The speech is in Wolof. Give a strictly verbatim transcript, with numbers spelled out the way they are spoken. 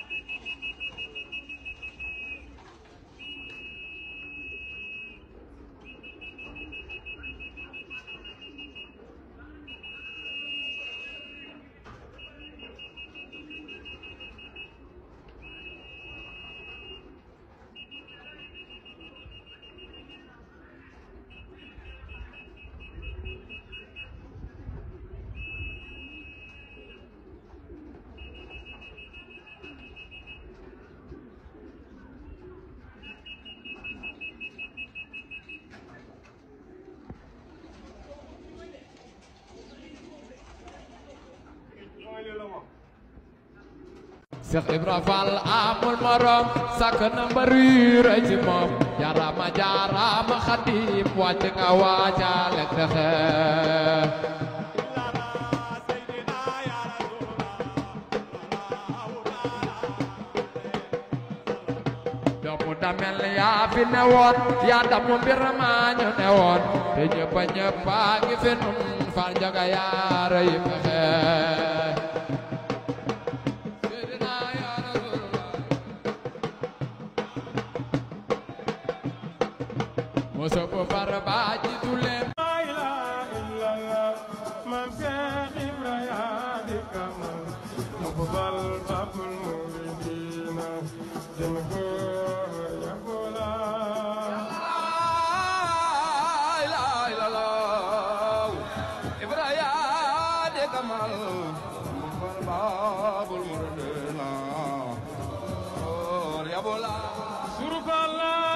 Cheikh Ibra Fall amul morom sakk na mbari rëy ci moom jaarama jaarama Xadim wàcc nga waajale texe doomu damel yaa fi newoon yaa damu mbir maa ñu newoon te ñëpp ñëpp a ngi fi nun Fall Njaga yaa rëy pexe Moso bo barba ji tulem la ilaha illallah mam Cheikh Ibrahima di kamal mubal babul muridina dem ko ya bola la ilaha illallah Ibrahima di kamal mubal babul muridina ya bola surukalla